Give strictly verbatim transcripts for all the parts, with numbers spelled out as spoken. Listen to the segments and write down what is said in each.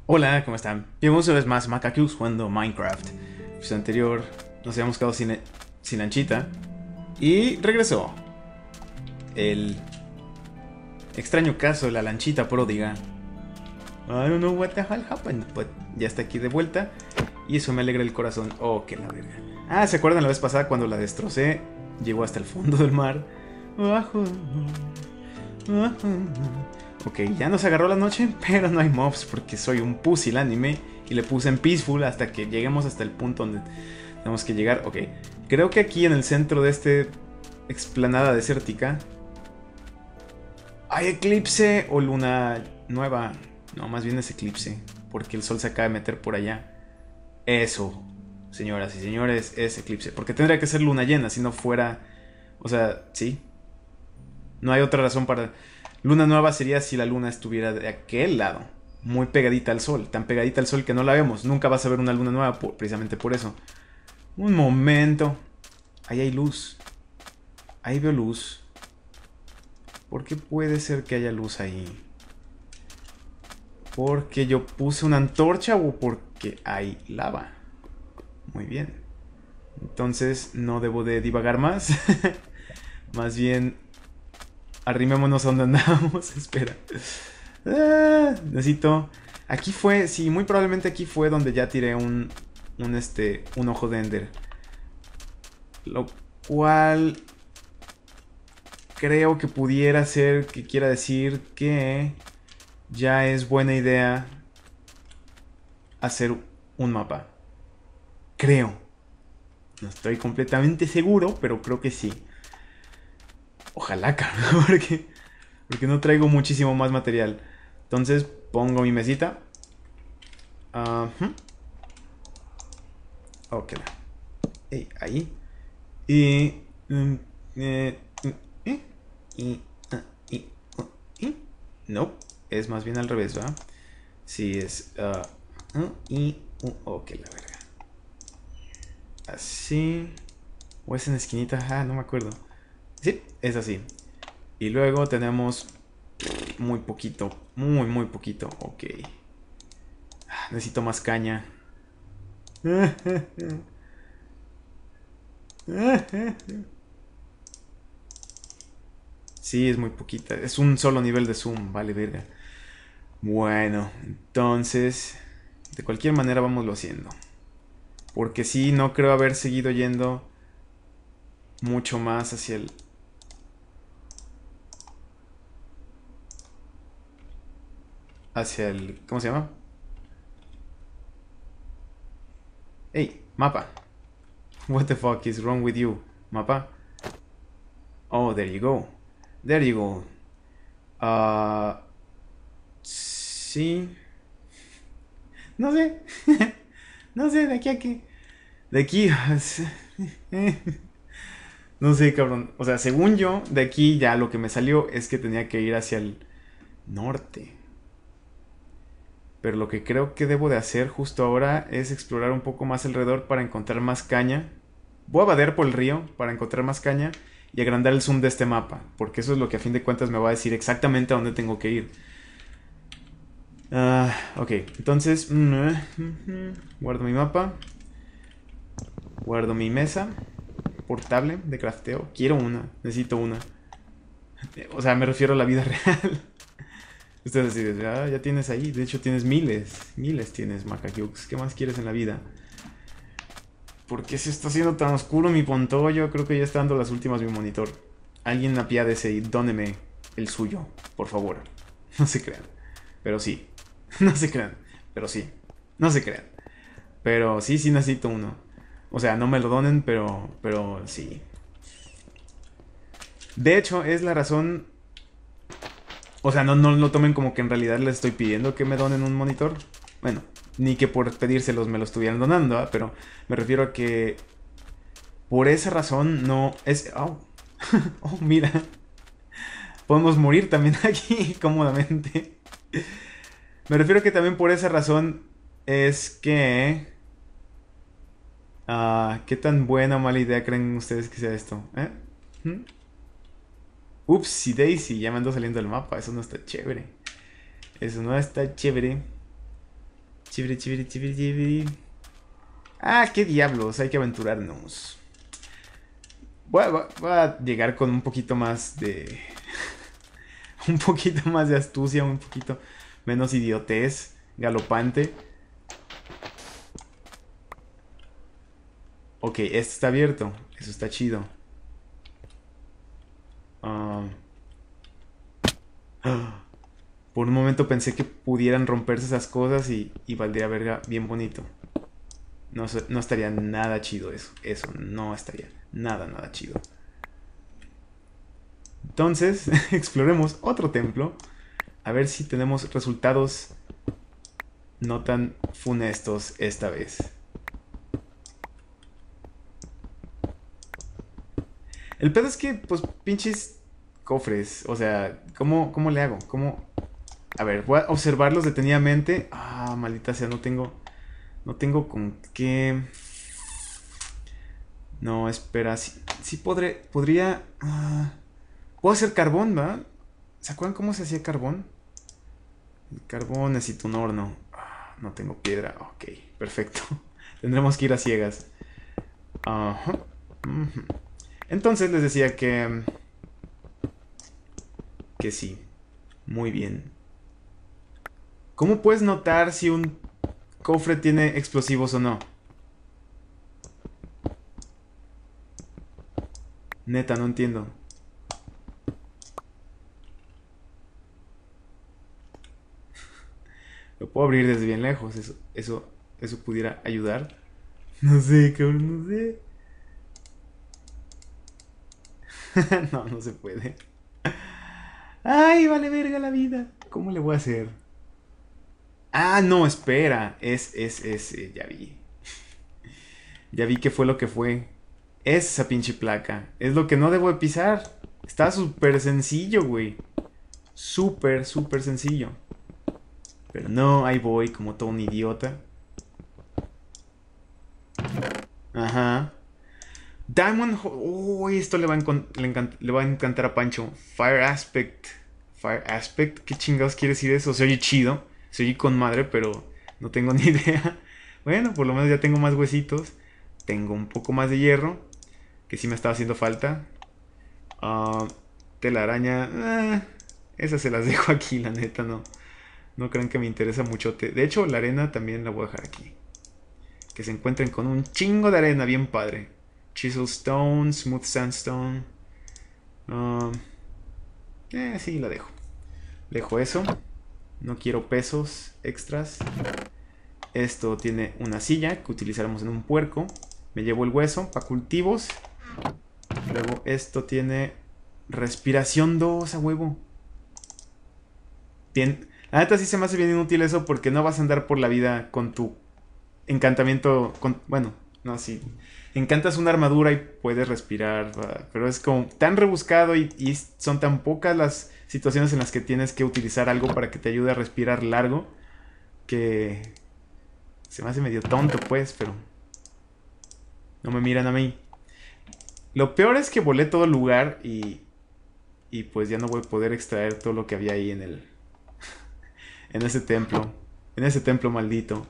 Hola, ¿cómo están? Bienvenidos una vez más a Macacus jugando Minecraft. El episodio anterior nos habíamos quedado sin, sin lanchita. Y regresó. El extraño caso de la lanchita pródiga. I don't know what the hell happened, but ya está aquí de vuelta. Y eso me alegra el corazón. Oh, que la verga. Ah, ¿se acuerdan la vez pasada cuando la destrocé? Llegó hasta el fondo del mar. Ok, ya nos agarró la noche, pero no hay mobs porque soy un pusilánime y le puse en peaceful hasta que lleguemos hasta el punto donde tenemos que llegar. Ok, creo que aquí en el centro de este explanada desértica hay eclipse o luna nueva. No, más bien es eclipse, porque el sol se acaba de meter por allá. Eso, señoras y señores, es eclipse. Porque tendría que ser luna llena si no fuera... O sea, sí. No hay otra razón para... Luna nueva sería si la luna estuviera de aquel lado, muy pegadita al sol, tan pegadita al sol que no la vemos. Nunca vas a ver una luna nueva por, precisamente por eso. Un momento. Ahí hay luz. Ahí veo luz. ¿Por qué puede ser que haya luz ahí? ¿Porque yo puse una antorcha o porque hay lava? Muy bien. Entonces no debo de divagar más. Más bien... Arrimémonos a donde andamos. Espera. Ah, necesito... Aquí fue... Sí, muy probablemente aquí fue donde ya tiré un... Un este... Un ojo de Ender. Lo cual... Creo que pudiera ser que quiera decir que... Ya es buena idea... Hacer un mapa. Creo. No estoy completamente seguro, pero creo que sí. Ojalá, cabrón, porque, porque no traigo muchísimo más material. Entonces pongo mi mesita. Uh -huh. Ok. Hey, ahí. Y... Um, eh, eh, y, uh, y, uh, y... No, es más bien al revés, ¿verdad? Sí, es... Uh, uh, y... Uh, ok, la verga. Así... O es en esquinita, ah, no me acuerdo. Sí, es así. Y luego tenemos muy poquito, muy, muy poquito. Ok. Necesito más caña. Sí, es muy poquita. Es un solo nivel de zoom, vale verga. Bueno, entonces... De cualquier manera vámoslo haciendo. Porque sí, no creo haber seguido yendo mucho más hacia el... Hacia el... ¿Cómo se llama? Hey, mapa. What the fuck is wrong with you, mapa? Oh, there you go. There you go. Uh, sí. No sé. No sé, de aquí a aquí. De aquí. No sé, cabrón. O sea, según yo, de aquí ya lo que me salió es que tenía que ir hacia el norte. Pero lo que creo que debo de hacer justo ahora es explorar un poco más alrededor para encontrar más caña. Voy a vadear por el río para encontrar más caña y agrandar el zoom de este mapa, porque eso es lo que a fin de cuentas me va a decir exactamente a dónde tengo que ir. Uh, ok, entonces guardo mi mapa, guardo mi mesa portable de crafteo. Quiero una, necesito una. O sea, me refiero a la vida real. Ustedes deciden, ah, ya tienes ahí, de hecho tienes miles, miles tienes, Macacux. ¿Qué más quieres en la vida? ¿Por qué se está haciendo tan oscuro mi pontollo? Creo que ya está dando las últimas mi monitor. Alguien apiádese y dóneme el suyo, por favor. No se crean. Pero sí. No se crean. Pero sí. No se crean. Pero sí, sí necesito uno. O sea, no me lo donen, pero, pero sí. De hecho, es la razón... O sea, no, no lo tomen como que en realidad les estoy pidiendo que me donen un monitor. Bueno, ni que por pedírselos me lo estuvieran donando, ¿eh? Pero me refiero a que por esa razón no es... Oh, oh, mira. Podemos morir también aquí cómodamente. Me refiero a que también por esa razón es que... Uh, ¿Qué tan buena o mala idea creen ustedes que sea esto? ¿Eh? ¿Mm? Upsi Daisy, ya me ando saliendo del mapa. Eso no está chévere. Eso no está chévere. Chibiri, chibiri, chibiri, chibiri. Ah, qué diablos, hay que aventurarnos. Voy a, voy a llegar con un poquito más de... un poquito más de astucia, un poquito menos idiotez galopante. Ok, este está abierto. Eso está chido. Um... Por un momento pensé que pudieran romperse esas cosas y, y valdría verga bien bonito. No, no estaría nada chido eso. Eso no estaría nada, nada chido. Entonces, exploremos otro templo. A ver si tenemos resultados no tan funestos esta vez. El pedo es que, pues, pinches cofres. O sea, ¿cómo, cómo le hago? ¿Cómo? A ver, voy a observarlos detenidamente. Ah, maldita sea, no tengo... No tengo con qué... No, espera. Sí, sí podré... Podría... Uh, puedo hacer carbón, ¿va? ¿Se acuerdan cómo se hacía carbón? El carbón necesito un horno. Ah, no tengo piedra. Ok, perfecto. Tendremos que ir a ciegas. Ajá. Uh-huh. Entonces les decía que... Que sí. Muy bien. ¿Cómo puedes notar si un cofre tiene explosivos o no? Neta, no entiendo. Lo puedo abrir desde bien lejos. Eso, eso, eso pudiera ayudar. No sé, cabrón, no sé. No, no se puede. Ay, vale verga la vida. ¿Cómo le voy a hacer? Ah, no, espera. Es, es, es, eh, ya vi. Ya vi qué fue lo que fue. Es esa pinche placa. Es lo que no debo de pisar. Está súper sencillo, güey. Súper, súper sencillo. Pero no, ahí voy como todo un idiota. Ajá. Diamond... Uy, oh, esto le va, a le, le va a encantar a Pancho. Fire Aspect. Fire Aspect. ¿Qué chingados quiere decir eso? Se oye chido. Se oye con madre, pero no tengo ni idea. Bueno, por lo menos ya tengo más huesitos. Tengo un poco más de hierro, que sí me estaba haciendo falta. Uh, telaraña. Eh, esas se las dejo aquí, la neta, no. No crean que me interesa mucho. De hecho, la arena también la voy a dejar aquí. Que se encuentren con un chingo de arena, bien padre. Chisel Stone, Smooth Sandstone. Uh, eh, sí, la dejo. Dejo eso. No quiero pesos extras. Esto tiene una silla que utilizaremos en un puerco. Me llevo el hueso para cultivos. Luego esto tiene respiración dos a huevo. Bien. La neta sí se me hace bien inútil eso porque no vas a andar por la vida con tu encantamiento. Con, bueno, no, sí. Encantas una armadura y puedes respirar. Pero es como tan rebuscado y, y son tan pocas las situaciones en las que tienes que utilizar algo para que te ayude a respirar largo. Que se me hace medio tonto pues, pero... No me miran a mí. Lo peor es que volé todo el lugar y... Y pues ya no voy a poder extraer todo lo que había ahí en el... en ese templo. En ese templo maldito.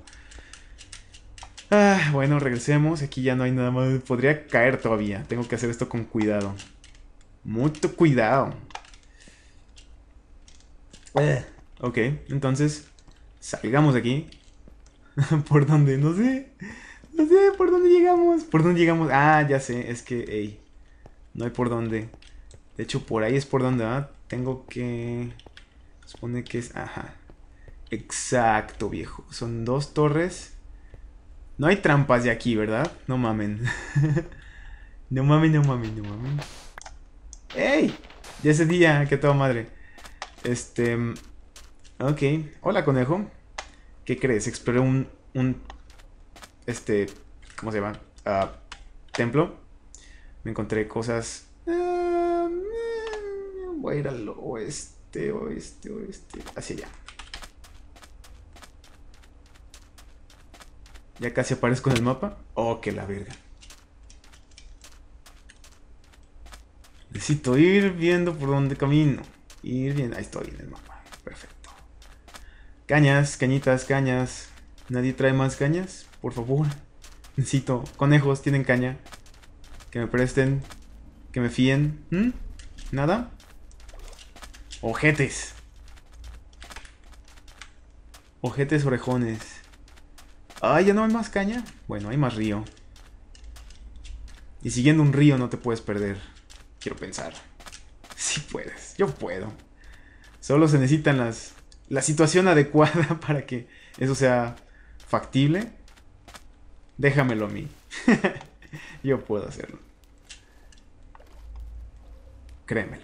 Ah, bueno, regresemos. Aquí ya no hay nada más. Podría caer todavía. Tengo que hacer esto con cuidado. Mucho cuidado. Eh. Ok, entonces... Salgamos de aquí. ¿Por dónde? No sé. No sé, ¿por dónde llegamos? ¿Por dónde llegamos? Ah, ya sé, es que, ey, no hay por dónde. De hecho, por ahí es por donde, ¿ah? Tengo que... Supone que es... Ajá. Exacto, viejo. Son dos torres. No hay trampas de aquí, ¿verdad? No mamen. No mamen, no mamen, no mamen. ¡Ey! Ya ese día, que toda madre. Este... Ok. Hola, conejo. ¿Qué crees? Exploré un... un este... ¿Cómo se llama? Uh, templo. Me encontré cosas... Uh, voy a ir al oeste, oeste, oeste. Hacia allá. Ya casi aparezco en el mapa. Oh, que la verga. Necesito ir viendo por dónde camino. Ir viendo. Ahí estoy en el mapa. Perfecto. Cañas, cañitas, cañas. ¿Nadie trae más cañas? Por favor. Necesito. Conejos, ¿tienen caña? Que me presten. Que me fíen. ¿Mm? ¿Nada? Ojetes. Ojetes orejones. Ay, ¿ya no hay más caña? Bueno, hay más río. Y siguiendo un río no te puedes perder. Quiero pensar. Sí puedes, yo puedo. Solo se necesitan las... la situación adecuada para que eso sea factible. Déjamelo a mí. Yo puedo hacerlo. Créemelo.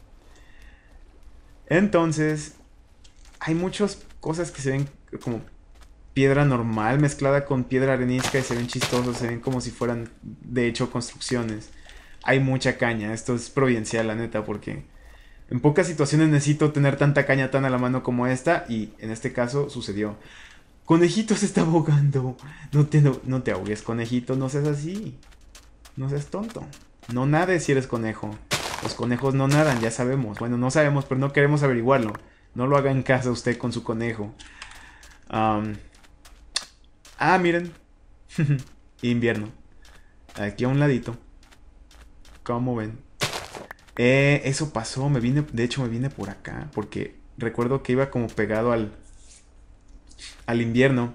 Entonces, hay muchas cosas que se ven como piedra normal mezclada con piedra arenisca y se ven chistosos, se ven como si fueran de hecho construcciones. Hay mucha caña, esto es providencial la neta, porque en pocas situaciones necesito tener tanta caña tan a la mano como esta, y en este caso sucedió. Conejito se está ahogando. No te, no, no te ahogues, conejito, no seas así. No seas tonto. No nades si eres conejo. Los conejos no nadan, ya sabemos. Bueno, no sabemos, pero no queremos averiguarlo. No lo haga en casa usted con su conejo. Um, ah, miren. Invierno. Aquí a un ladito. ¿Cómo ven? Eh, eso pasó. Me vine, de hecho me vine por acá. Porque recuerdo que iba como pegado al... al invierno.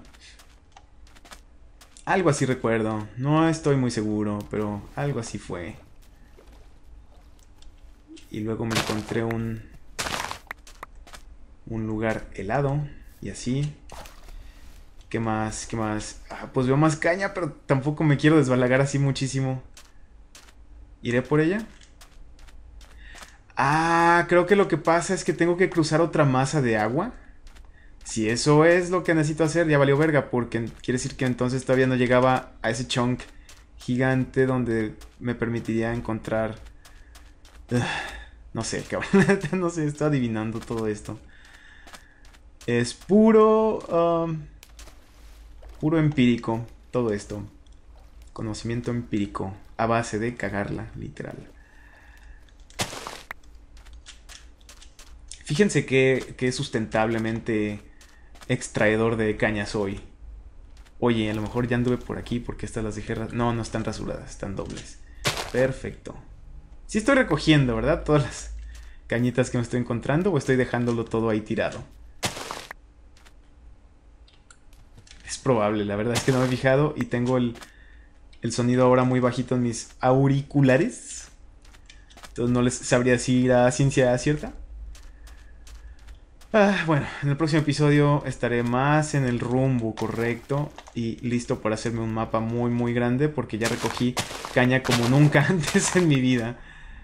Algo así recuerdo. No estoy muy seguro, pero algo así fue. Y luego me encontré un... un lugar helado. Y así. ¿Qué más? ¿Qué más? Ah, pues veo más caña, pero tampoco me quiero desbalagar así muchísimo. ¿Iré por ella? Ah, creo que lo que pasa es que tengo que cruzar otra masa de agua. Si eso es lo que necesito hacer, ya valió verga, porque quiere decir que entonces todavía no llegaba a ese chunk gigante donde me permitiría encontrar... Uh, no sé, cabrón, no sé, estoy adivinando todo esto. Es puro... Um, puro empírico, todo esto. Conocimiento empírico, a base de cagarla, literal. Fíjense que, que sustentablemente extraedor de caña soy. Oye, a lo mejor ya anduve por aquí porque estas las dejé... No, no están rasuradas, están dobles. Perfecto. Sí estoy recogiendo, ¿verdad? Todas las cañitas que me estoy encontrando, o estoy dejándolo todo ahí tirado. Es probable, la verdad es que no me he fijado y tengo el, el sonido ahora muy bajito en mis auriculares. Entonces no les sabría decir a ciencia cierta. Ah, bueno, en el próximo episodio estaré más en el rumbo correcto y listo para hacerme un mapa muy muy grande, porque ya recogí caña como nunca antes en mi vida.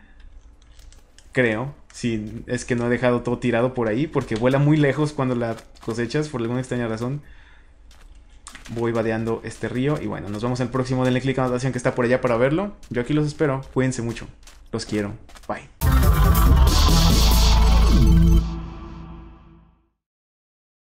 Creo, si es que no he dejado todo tirado por ahí, porque vuela muy lejos cuando la cosechas por alguna extraña razón. Voy vadeando este río y bueno, nos vemos el próximo. Denle click a la anotación que está por allá para verlo. Yo aquí los espero, cuídense mucho, los quiero, bye.